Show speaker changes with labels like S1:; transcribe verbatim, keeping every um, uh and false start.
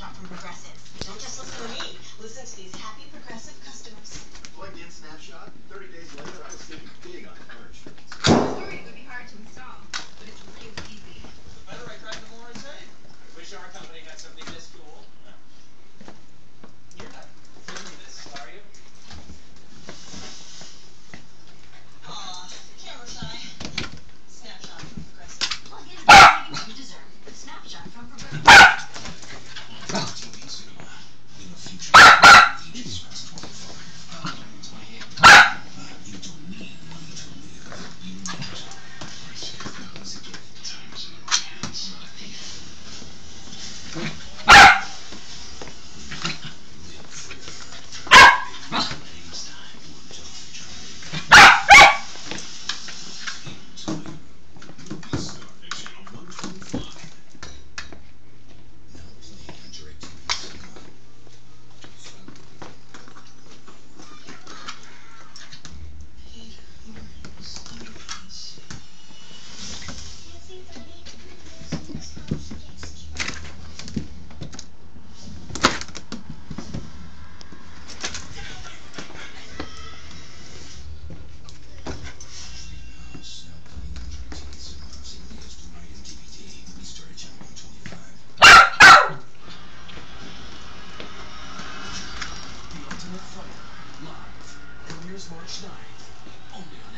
S1: Snapshot from Progressive. Don't just listen to me. Listen to these happy Progressive customers.
S2: Plugged in Snapshot. thirty days later, I was saving big on car insurance.
S3: I was worried it would be hard to install, but it's really easy.
S4: The better I drive, the more I save. Wish our company had something this cool. You're not filming this, are you?
S1: Aw, camera shy. Snapshot from Progressive. Plug in the savings you deserve. Snapshot from Progressive.
S2: T V cinema. In the future, the ages past twenty-five. You don't need money to live. You need it. Once again, time is in the right hands. Not a thief. Live forever. It's time for a tough journey. Into movie star at channel one twenty-five. Now playing on DirecTV Cinema. March ninth, only on